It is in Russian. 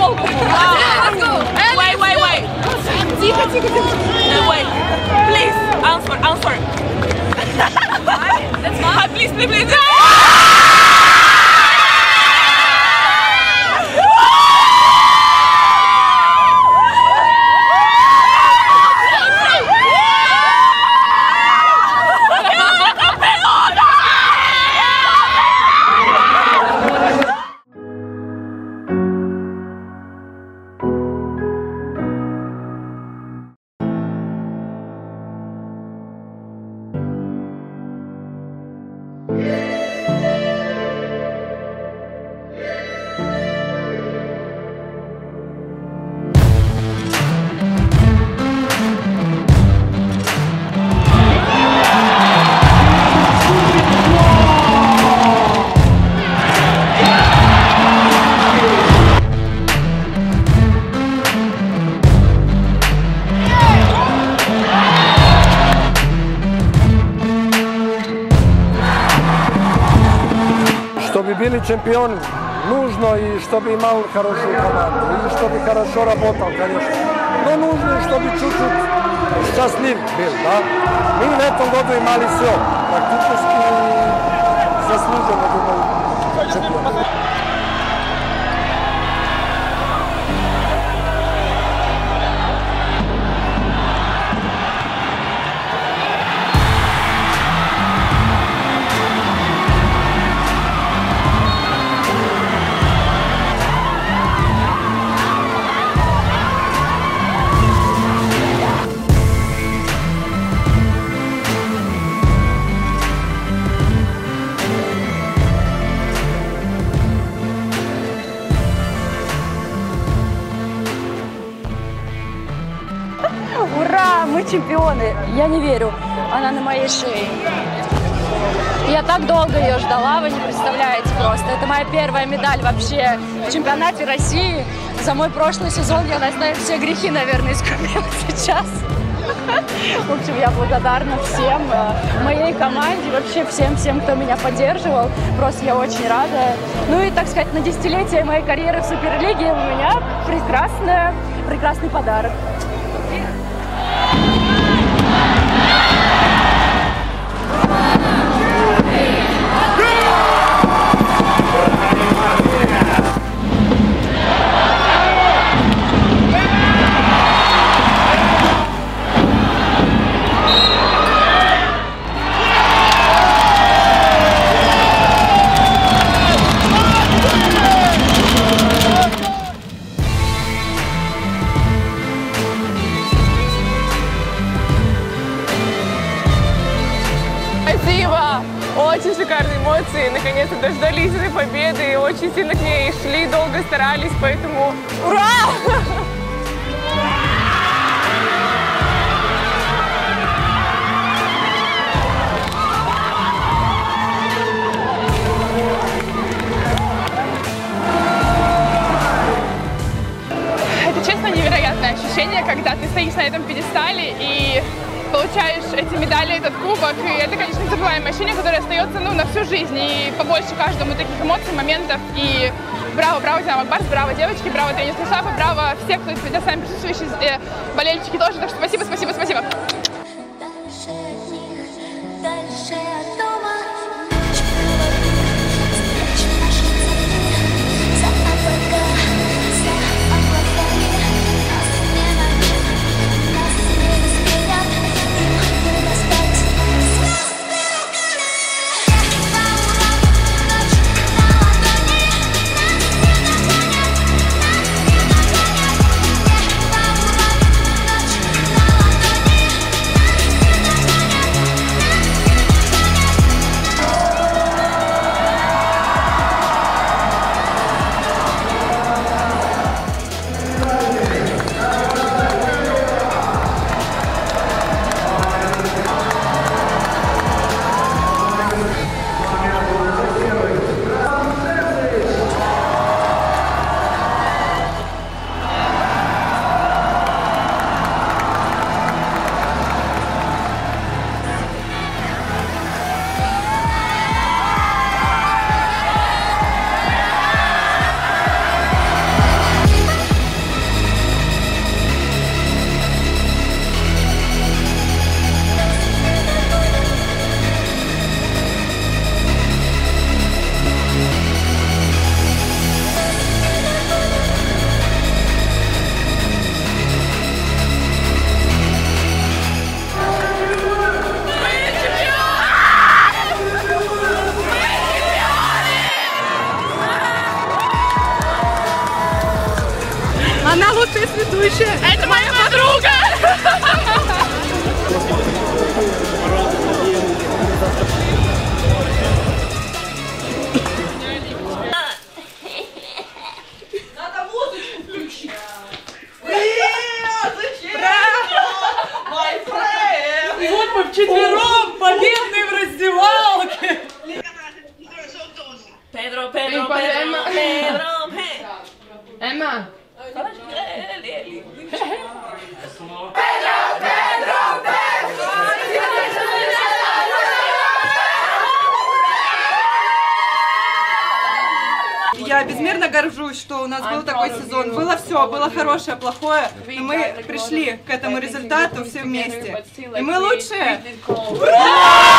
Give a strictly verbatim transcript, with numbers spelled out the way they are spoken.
футболку. Wait, wait, wait. Тихо, тихо, тихо. Wait. Please, answer, answer. That's fine. Please, please, please. Чтобы были чемпионы, нужно и чтобы имел хорошую команду, и чтобы хорошо работал, конечно. Но нужно, чтобы чуть-чуть счастлив был, да? Мы в этом году имели все, практически заслуженно, думаю, чемпион. Ура! Мы чемпионы! Я не верю. Она на моей шее. Я так долго ее ждала, вы не представляете просто. Это моя первая медаль вообще в чемпионате России. За мой прошлый сезон я, знаю, все грехи, наверное, искупила сейчас. В общем, я благодарна всем, моей команде, вообще всем-всем, кто меня поддерживал. Просто я очень рада. Ну и, так сказать, на десятилетие моей карьеры в Суперлиге у меня прекрасная, прекрасный подарок. Спасибо! Очень шикарные эмоции. Наконец-то дождались этой победы. Очень сильно к ней шли, долго старались, поэтому ура! Это, честно, невероятное ощущение, когда ты стоишь на этом пьедестале и получаешь эти медали, этот кубок, и это, конечно, незабываемое ощущение, которое остается, ну, на всю жизнь, и побольше каждому таких эмоций, моментов, и браво, браво, Динамо Барс, браво, девочки, браво, тренерский штаб, и браво всех, кто здесь сами присутствующие, болельщики тоже, так что спасибо, спасибо, спасибо. Дальше от них, дальше от дома. Она лучшая святущая. Это моя подруга! Вот мы вчетвером, победные в раздевалке. Pedro, Pedro, Pedro, Pedro, Emma! Я безмерно горжусь, что у нас был такой сезон. Было все, было хорошее, плохое, но мы пришли к этому результату все вместе. И мы лучшие! Ура!